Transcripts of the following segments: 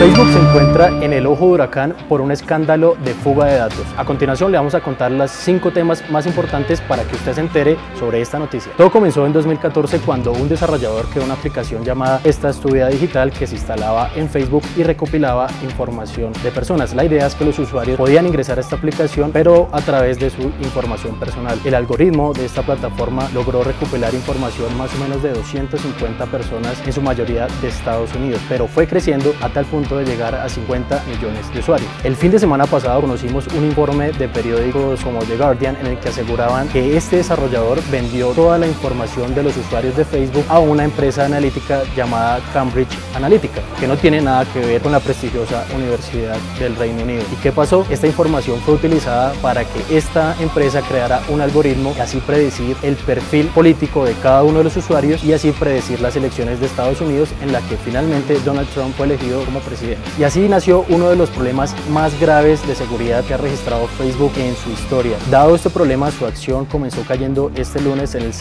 Facebook se encuentra en el ojo de huracán por un escándalo de fuga de datos. A continuación le vamos a contar los 5 temas más importantes para que usted se entere sobre esta noticia. Todo comenzó en 2014 cuando un desarrollador creó una aplicación llamada Esta es tu vida digital que se instalaba en Facebook y recopilaba información de personas. La idea es que los usuarios podían ingresar a esta aplicación pero a través de su información personal. El algoritmo de esta plataforma logró recopilar información más o menos de 250 personas, en su mayoría de Estados Unidos, pero fue creciendo a tal punto de llegar a 50 millones de usuarios. El fin de semana pasado conocimos un informe de periódicos como The Guardian en el que aseguraban que este desarrollador vendió toda la información de los usuarios de Facebook a una empresa analítica llamada Cambridge Analytica, que no tiene nada que ver con la prestigiosa Universidad del Reino Unido. ¿Y qué pasó? Esta información fue utilizada para que esta empresa creara un algoritmo y así predecir el perfil político de cada uno de los usuarios y así predecir las elecciones de Estados Unidos en la que finalmente Donald Trump fue elegido como presidente. Y así nació uno de los problemas más graves de seguridad que ha registrado Facebook en su historia. Dado este problema, su acción comenzó cayendo este lunes en el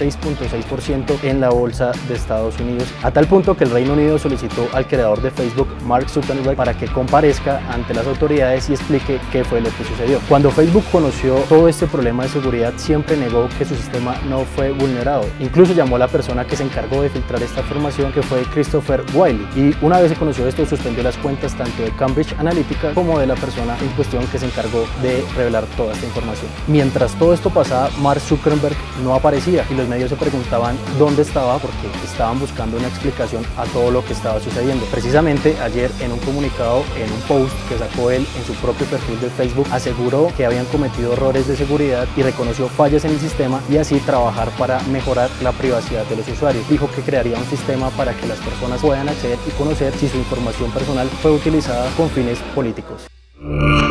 6.6% en la bolsa de Estados Unidos, a tal punto que el Reino Unido solicitó al creador de Facebook, Mark Zuckerberg, para que comparezca ante las autoridades y explique qué fue lo que sucedió. Cuando Facebook conoció todo este problema de seguridad, siempre negó que su sistema no fue vulnerado. Incluso llamó a la persona que se encargó de filtrar esta información, que fue Christopher Wylie, y una vez se conoció esto, suspendió las cuentas tanto de Cambridge Analytica como de la persona en cuestión que se encargó de revelar toda esta información. Mientras todo esto pasaba, Mark Zuckerberg no aparecía y los medios se preguntaban dónde estaba porque estaban buscando una explicación a todo lo que estaba sucediendo. Precisamente ayer, en un comunicado, en un post que sacó él en su propio perfil de Facebook, aseguró que habían cometido errores de seguridad y reconoció fallas en el sistema y así trabajar para mejorar la privacidad de los usuarios. Dijo que crearía un sistema para que las personas puedan acceder y conocer si su información personal fue utilizada con fines políticos.